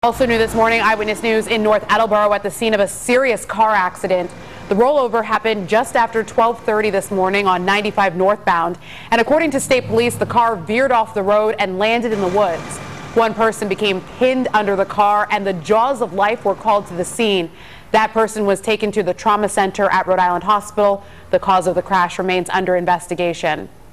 Also new this morning, Eyewitness News in North Attleboro at the scene of a serious car accident. The rollover happened just after 12:30 this morning on 95 northbound. And according to state police, the car veered off the road and landed in the woods. One person became pinned under the car and the jaws of life were called to the scene. That person was taken to the trauma center at Rhode Island Hospital. The cause of the crash remains under investigation.